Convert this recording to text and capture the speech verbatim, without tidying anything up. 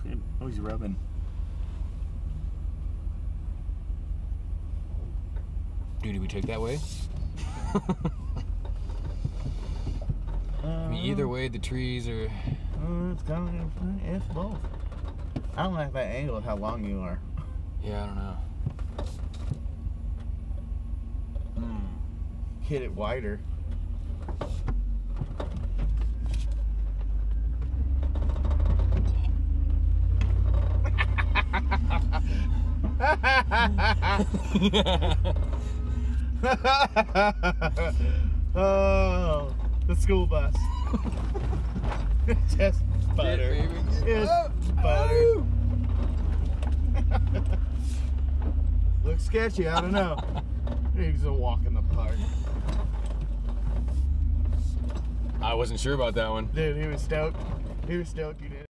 Good. Oh, he's rubbing. Dude, did we take that way? I mean, either way, the trees are... Uh, it's kind of... It's both. I don't like that angle, how long you are. Yeah, I don't know. Mm. Hit it wider. Oh, the school bus. Just butter. Get, baby. Just Oh, butter. oh. Looks sketchy, I don't know. He's a walk in the park. I wasn't sure about that one. Dude, he was stoked. He was stoked you did.